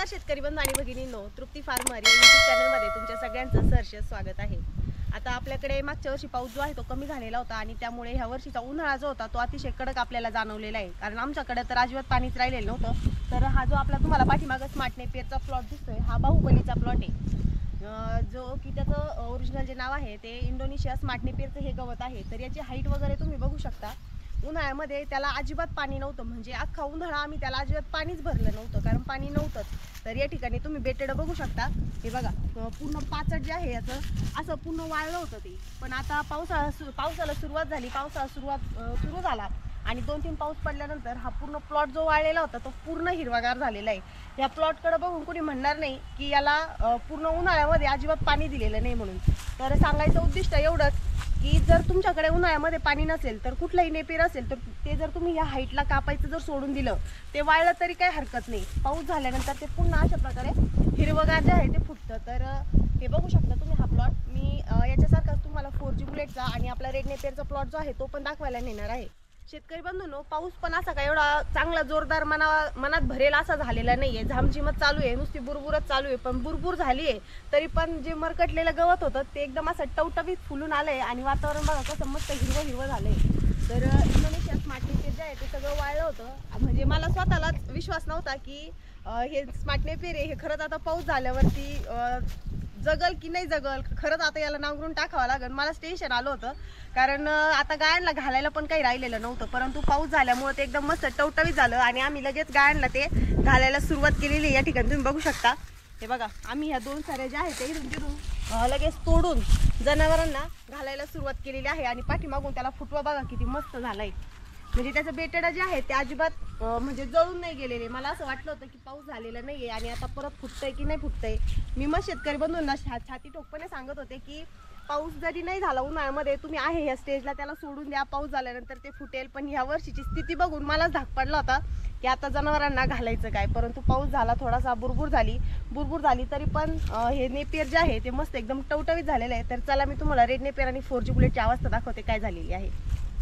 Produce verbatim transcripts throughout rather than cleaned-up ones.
नमस्कार शेतकरी बंधू आणि भगिनींनो, तृप्ती फार्मर या यूट्यूब चॅनलमध्ये तुमच्या सगळ्यांचं सहर्ष स्वागत आहे। आता आपल्याकडे मागच्या वर्षी पाऊस जो आहे तो कमी झालेला होता आणि त्यामुळे ह्या वर्षीचा उन्हाळा जो होता तो अतिशय कडक आपल्याला जाणवलेला आहे। कारण आमच्याकडे तर अजिबात पाणीच राहिलेलं नव्हतं। तर हा जो आपला तुम्हाला पाठीमागे स्मार्ट नेपियरचा प्लॉट दिसतोय हा बाहुबलीचा प्लॉट आहे, जो की त्याचं ओरिजिनल जे नाव आहे ते इंडोनेशिया स्मार्ट नेपियरचं हे गवत आहे। तर याची हाईट वगैरे तुम्ही बघू शकता। उन्हाळ्यामध्ये त्याला अजिबात पाणी नव्हतं, म्हणजे अख्खा उन्हाळा आम्ही त्याला अजिबात पाणीच भरलं नव्हतं, कारण पाणी नव्हतंच। तर या ठिकाणी तुम्ही बेटेड बघू शकता, हे बघा पूर्ण पाचट जे आहे याचं असं पूर्ण वाळलं होतं ते। पण आता पावसाळा पावसाला सुरुवात झाली, पावसाळा सुरुवात सुरू झाला आणि दोन तीन पाऊस पडल्यानंतर हा पूर्ण प्लॉट जो वाळलेला होता तो पूर्ण हिरवागार झालेला आहे। या प्लॉटकडे बघून कोणी म्हणणार नाही की याला पूर्ण उन्हाळ्यामध्ये अजिबात पाणी दिलेलं नाही म्हणून। तर सांगायचं उद्दिष्ट एवढंच की जर तुमच्याकडे उन्हाळ्यामध्ये पाणी नसेल तर कुठलाही नेपियर असेल तर ते जर तुम्ही या हाईटला कापायचं जर सोडून दिलं ते वाळलं तरी काही हरकत नाही, पाऊस झाल्यानंतर ते पुन्हा अशा प्रकारे हिरवगार जे आहे ते फुटतं। तर हे बघू शकता तुम्ही हा प्लॉट। मी याच्यासारखाच तुम्हाला फोर जी बुलेटचा आणि आपला रेड नेपियरचा प्लॉट जो आहे तो पण दाखवायला नेणार आहे। शेतकरी बंधूंनो, पाऊस पण असा काय एवढा चांगला जोरदार मना मनात भरेल असा झालेला नाहीये, झामझिमत चालू आहे, नुसती बुरबुरच चालू आहे। पण बुरबुर झाली आहे तरी पण जे मरकटलेलं गवत होतं ते एकदम असं टवटवीत फुलून आलंय आणि वातावरण बघा कसं मस्त हिरवं हिरवं झालंय। तर इंडोनेशिया स्मार्ट नेपियर जे आहे ते सगळं वाळलं होतं, म्हणजे मला स्वतःलाच विश्वास नव्हता की हे स्मार्ट नेपियर आहे हे खरंच आता पाऊस झाल्यावरती जगल की नाही जगल, खरंच आता याला नांगरून टाकावं लागेल। मला टेन्शन आलं होतं कारण आता गायांना घालायला पण काही राहिलेलं नव्हतं, परंतु पाऊस झाल्यामुळे ते एकदम मस्त टवटवीत झालं आणि आम्ही लगेच गायांना ते घालायला सुरुवात केलेली। या ठिकाणी तुम्ही बघू शकता, हे बघा आम्ही ह्या दोन साऱ्या ज्या आहेत ते इथून तिथून लगेच तोडून जनावरांना घालायला सुरुवात केलेली आहे आणि पाठीमागून त्याला फुटवा बघा किती मस्त झालाय। म्हणजे त्याचं बेटेड जे आहे ते अजिबात म्हणजे जळून नाही गेलेले। मला असं वाटलं होतं की पाऊस झालेला नाहीये आणि आता परत फुटतंय की नाही फुटतंय। मी मग शेतकरी बंधूंना छाती ठोकपणे सांगत होते की पाऊस जरी नाही झाला उन्हाळ्यामध्ये तुम्ही आहे ह्या स्टेजला त्याला सोडून द्या, पाऊस झाल्यानंतर ते फुटेल। पण ह्या वर्षीची स्थिती बघून मलाच धाक पडला होता की आता जनावरांना घालायचं काय। परंतु पाऊस झाला, थोडासा बुरबुर झाली बुरबुर झाली तरी पण हे नेपियर जे आहे ते मस्त एकदम टवटवीत झालेलं आहे। तर चला मी तुम्हाला रेड नेपियर आणि फोर जी बुलेटची अवस्था दाखवते काय झालेली आहे।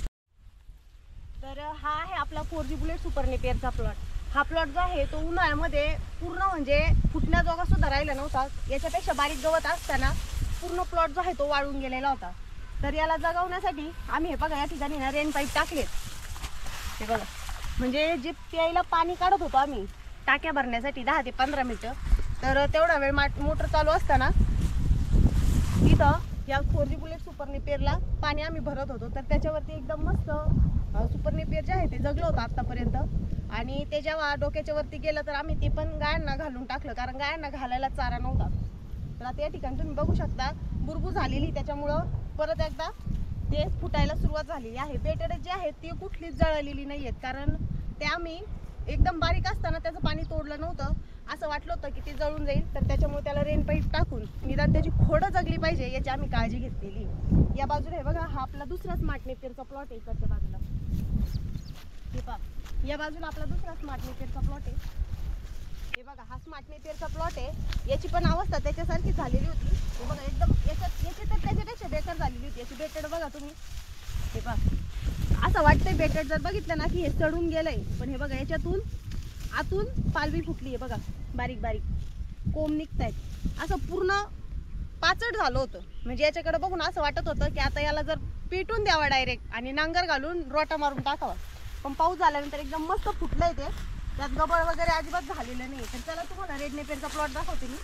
तर हा आहे आपला फोर जी बुलेट सुपर नेपियरचा प्लॉट। हा प्लॉट जो आहे तो उन्हाळ्यामध्ये पूर्ण म्हणजे फुटण्याजोगा सुद्धा राहिला नव्हता, याच्यापेक्षा बारीक गवत असताना पूर्ण प्लॉट जो आहे तो वाळून गेलेला होता। तर याला जगवण्यासाठी आम्ही हे बघा या ठिकाणी ना रेन पाईप टाकलेत, हे बघा म्हणजे जे प्यायला पाणी काढत होतो आम्ही टाक्या भरण्यासाठी दहा ते पंधरा मिनिटं, तर तेवढा वेळ मोटर चालू असताना इथं या फोर जी बुलेट सुपर नेपियरला पाणी आम्ही भरत होतो। तर त्याच्यावरती एकदम मस्त सुपर नेपियर जे आहे ते जगलं होतं आतापर्यंत आणि ते जेव्हा डोक्याच्या वरती गेलं तर आम्ही ते पण गायांना घालून टाकलं, कारण गायांना घालायला चारा नव्हता। तर आता या ठिकाणी तुम्ही बघू शकता बुरबुर झालेली, त्याच्यामुळं परत एकदा ते फुटायला सुरुवात झालेली आहे। बेटेड जे आहेत ती कुठलीच जळलेली नाही आहेत, कारण ते आम्ही एकदम बारीक असताना त्याचं पाणी तोडलं नव्हतं। असं वाटलं होतं की ते जळून जाईल, तर त्याच्यामुळे त्याला रेन पाईप टाकून निदान त्याची खोडं जगली पाहिजे याची आम्ही काळजी घेतलेली। या बाजूला हे बघा हा आपला दुसरा स्मार्ट नेपियरचा प्लॉट आहे, इकडच्या बाजूला हे पहा, या बाजूला आपला दुसरा स्मार्ट नेपियरचा प्लॉट आहे। हे बघा हा स्मार्ट नेपियरचा प्लॉट आहे, याची पण अवस्था त्याच्यासारखी झालेली होती। हे बघा एकदम याच्यात याची तर त्याच्यापेक्षा बेकार झालेली होती। याची बेटेड बघा तुम्ही, हे पहा असं वाटतंय बेटेड जर बघितलं ना की हे चढून गेलंय, पण हे बघा याच्यातून आतून पालवी फुटली आहे बघा, बारीक बारीक कोंब निघतायत, असं पूर्ण पाचट झालं होतं। म्हणजे याच्याकडे बघून असं वाटत होतं की आता याला जर पेटून द्यावा डायरेक्ट आणि नांगर घालून रोटा मारून टाकावा, पण पाऊस झाल्यानंतर एकदम मस्त फुटलंय ते, त्यात गबळ वगैरे अजिबात झालेलं नाही। तर चला तुम्हाला रेड नेपियरचा प्लॉट दाखवते मी,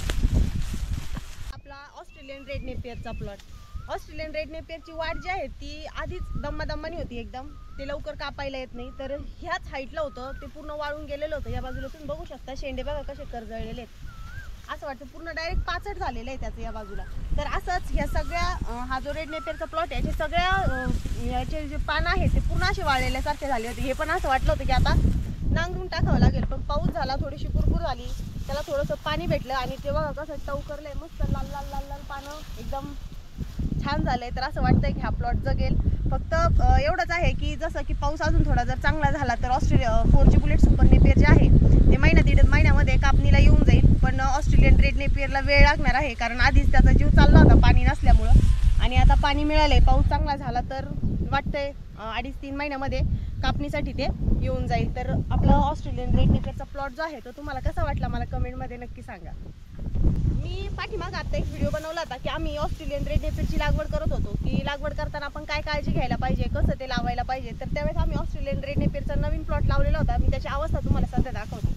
आपला ऑस्ट्रेलियन रेड नेपियरचा प्लॉट। ऑस्ट्रेलियन रेड नेपियरची वाढ जी आहे ती आधीच दम्मा दम्मानी होती एकदम, ते लवकर कापायला येत नाही। तर ह्याच हाईटला होतं ते, पूर्ण वाळून गेलेलं होतं। या बाजूला तुम्ही बघू शकता शेंडे बघा कसे करजळलेले आहेत, असं वाटतं पूर्ण डायरेक्ट पाचट झालेलं आहे त्याचं या बाजूला। तर असंच ह्या सगळ्या हा जो रेड नेपियरचा प्लॉट आहे याचे सगळ्या याचे जे पानं आहेत ते पूर्ण असे वाळलेल्यासारखे झाले होते। हे पण असं वाटलं होतं की आता नांगरून टाकावं लागेल, पण पाऊस झाला, थोडीशी बुरबुर झाली, त्याला थोडंसं पाणी भेटलं आणि ते बघा कसं टवकरलंय मस्त लाल लाल लाल लाल पानं, एकदम छान झालंय। तर असं वाटतंय की हा प्लॉट जगेल। फक्त एवढंच आहे की जसं की पाऊस अजून थोडा जर चांगला झाला तर Australia four G bullet super Napier जे आहे ते महिना दीड महिन्यामध्ये कापणीला येऊन जाईल। पण ऑस्ट्रेलियन रेड नेपियरला वेळ लागणार आहे, कारण आधीच त्याचा जीव चालला होता पाणी नसल्यामुळं, आणि आता पाणी मिळालंय, पाऊस चांगला झाला तर वाटतंय अडीच तीन महिन्यामध्ये कापणीसाठी ते येऊन जाईल। तर आपला ऑस्ट्रेलियन रेड नेपियरचा प्लॉट जो आहे तो तुम्हाला कसा वाटला मला कमेंटमध्ये नक्की सांगा। मी पाठीमाग आता एक व्हिडिओ बनवला होता की आम्ही ऑस्ट्रेलियन रेड नेपियरची लागवड करत होतो, की लागवड करताना आपण काय काळजी घ्यायला पाहिजे, कसं ते लावायला पाहिजे। तर त्यावेळेस आम्ही ऑस्ट्रेलियन रेड नेपियरचा नवीन प्लॉट लावलेला होता। मी त्याची अवस्था तुम्हाला सध्या दाखवते।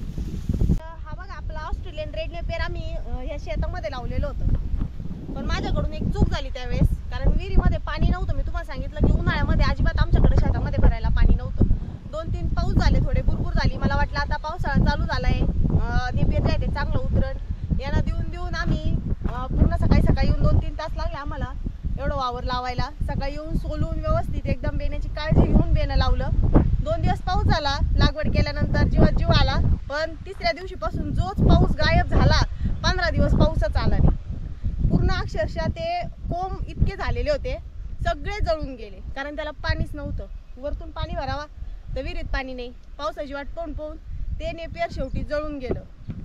हा बघा आपला ऑस्ट्रेलियन रेड नेपियर आम्ही ह्या शेतामध्ये लावलेलं होतं, पण माझ्याकडून एक चूक झाली त्यावेळेस, कारण विहिरीमध्ये पाणी नव्हतं। मी तुम्हाला सांगितलं की उन्हाळ्यामध्ये अजिबात आमच्याकडे शेतामध्ये भरायला पाणी नव्हतं। दोन तीन पाऊस झाले, थोडे बुरबुर झाली, मला वाटलं आता पावसाळा चालू झालाय, नेपियर जे आहे ते चांगलं उतरण। यांना देऊन देऊन आम्ही पूर्ण सकाळी सकाळी येऊन दोन तीन तास लागले आम्हाला एवढं वावर लावायला। सकाळी येऊन सोलून व्यवस्थित एकदम बेण्याची काळजी घेऊन बेणं लावलं। दोन दिवस पाऊस झाला, लागवड केल्यानंतर जीवात जीव आला, पण तिसऱ्या दिवशीपासून जोच पाऊस गायब झाला, पंधरा दिवस पाऊसच आला नाही। पूर्ण अक्षरशः ते कोंब इतके झालेले होते, सगळे जळून गेले, कारण त्याला पाणीच नव्हतं। वरतून पाणी भरावा तर विहिरीत पाणी नाही, पावसाची वाट पाहून पाहून ते नेपियर शेवटी जळून गेलं।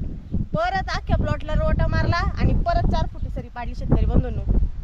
परत अख्ख्या प्लॉटला रोटा मारला आणि परत चार फुटी सरी पाडली शेतकरी बंधूंनो।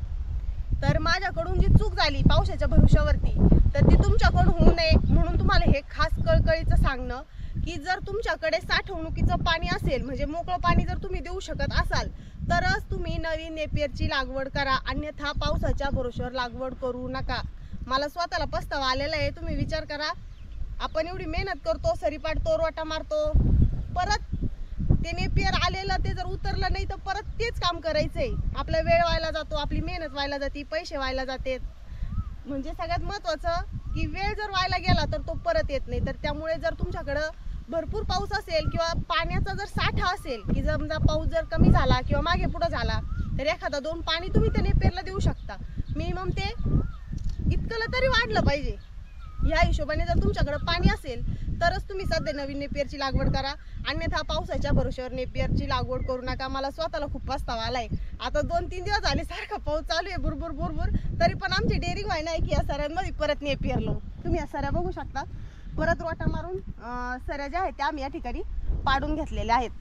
तर माझ्याकडून जी चूक झाली पावसाच्या भरोशावरती, तर ती तुमच्याकडून होऊ नये म्हणून तुम्हाला हे खास कळकळीचं सांगणं की जर तुमच्याकडे साठवणुकीचं पाणी असेल, म्हणजे मोकळं पाणी जर तुम्ही देऊ शकत असाल तरच तुम्ही नवीन नेपियरची लागवड करा, अन्यथा पावसाच्या भरोशावर लागवड करू नका। मला स्वतःला पस्तावा आलेला आहे। तुम्ही विचार करा, आपण एवढी मेहनत करतो, सरी पाडतो, रोटा मारतो, परत ते नेपियर आलेलं ते जर उतरलं नाही तर परत तेच काम करायचंय। आपला वेळ व्हायला जातो, आपली मेहनत व्हायला जाते, पैसे व्हायला जाते। म्हणजे सगळ्यात महत्त्वाचं की वेळ जर व्हायला गेला तर तो परत येत नाही। तर त्यामुळे जर तुमच्याकडं भरपूर पाऊस असेल किंवा पाण्याचा जर साठा असेल, की समजा पाऊस जर कमी झाला किंवा मागे पुढे झाला तर एखादा दोन पाणी तुम्ही त्या नेपियरला देऊ शकता। मिनिमम ते इतकं तरी वाढलं पाहिजे। ह्या हिशोबाने जर तुमच्याकडे पाणी असेल तरच तुम्ही सध्या नवीन नेपियरची लागवड करा, अन्यथा पावसाच्या भरोश्यावर नेपियरची लागवड करू नका। मला स्वतःला खूप पस्तावा आलाय। आता दोन तीन दिवस झाले सारखा पाऊस चालू आहे, बुरबुर बुरबुर, तरी पण आमची डेअरिंग व्हायला आहे की या सऱ्यांमध्ये परत नेपियर लावू। तुम्ही या सऱ्या बघू शकता, परत रोटा मारून सऱ्या ज्या आहेत त्या आम्ही या ठिकाणी पाडून घेतलेल्या आहेत।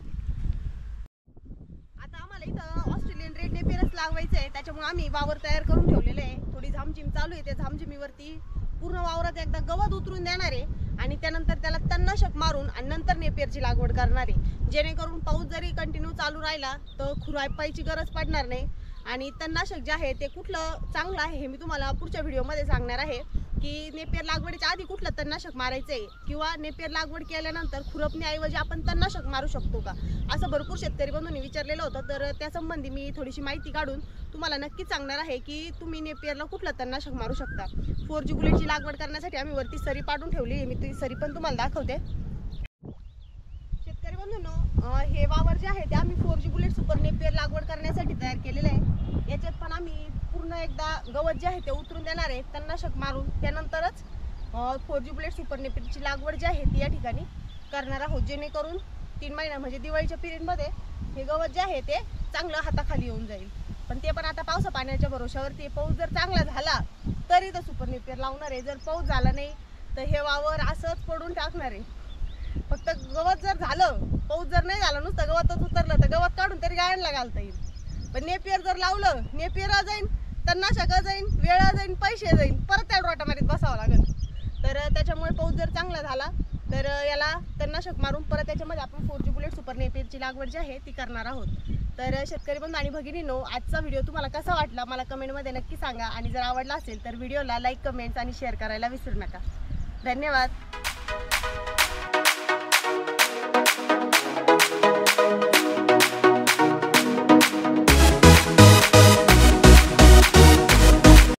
आता आम्हाला इथं ऑस्ट्रेलियन रेड नेपियरच लावायचं आहे, त्याच्यामुळे आम्ही वावर तयार करून ठेवलेले आहे। थोडी झामझिम चालू आहे, त्या झामझिमीवरती पूर्ण वावरात एकदा गवत उतरून देणार आहे आणि त्यानंतर त्याला तणनाशक मारून आणि नंतर नेपियरची लागवड करणार आहे, जेणेकरून पाऊस जरी कंटिन्यू चालू राहिला तर खुरपायची गरज पडणार नाही। आणि तणनाशक जे आहे ते कुठलं चांगलं आहे हे मी तुम्हाला पुढच्या व्हिडिओमध्ये सांगणार आहे, की नेपियर लागवडीच्या आधी कुठलं तणनाशक मारायचं आहे किंवा नेपियर लागवड केल्यानंतर खुरपण्याऐवजी आपण तणनाशक मारू शकतो का, असं भरपूर शेतकरी बंधूंनी विचारलेलं होतं। तर त्यासंबंधी मी थोडीशी माहिती काढून तुम्हाला नक्कीच सांगणार आहे की तुम्ही नेपियरला कुठलं तणनाशक मारू शकता। फोर जी बुलेटची लागवड करण्यासाठी आम्ही वरती सरी पाडून ठेवली आहे, मी ती सरी पण तुम्हाला दाखवते। शेतकरी बंधूंनो, हे वावर जे आहे ते आम्ही four G bullet super Napier लागवड करण्यासाठी तयार केलेलं आहे। याच्यात पण आम्ही पूर्ण एकदा गवत जे आहे ते उतरून देणार आहे तणनाशक मारून, त्यानंतरच फोर जी बुलेट सुपर नेपियरची लागवड जी आहे ती या ठिकाणी करणार आहोत, जेणेकरून तीन महिना म्हणजे दिवाळीच्या पिरियडमध्ये हे गवत जे आहे ते चांगलं हाताखाली येऊन जाईल। पण ते पण आता पावसा पाण्याच्या भरोशावरती, पाऊस जर चांगला झाला तरी तर सुपर नेपियर लावणार आहे, जर पाऊस झाला नाही तर हे वावर असंच पडून टाकणार आहे। फक्त गवत जर झालं, पाऊस जर नाही झाला, नुसतं गवतच उतरलं तर गवत काढून तरी गायांना घालता येईल। पण नेपियर जर लावलं, नेपियर जाईन, तणनाशक जाईन, वेळ जाईन, पैसे जाईन, परत त्या रोटा मारीत बसावं लागेल। तर त्याच्यामुळे पाऊस जर चांगला झाला तर याला तणनाशक मारून परत त्याच्यामध्ये आपण फोर जी बुलेट सुपर नेपियरची लागवड जी आहे ती करणार आहोत। तर शेतकरी बंधू आणि भगिनींनो, आजचा व्हिडिओ तुम्हाला कसा वाटला मला कमेंटमध्ये नक्की सांगा, आणि जर आवडला असेल तर व्हिडिओला लाईक, कमेंट्स आणि शेअर करायला विसरू नका। धन्यवाद।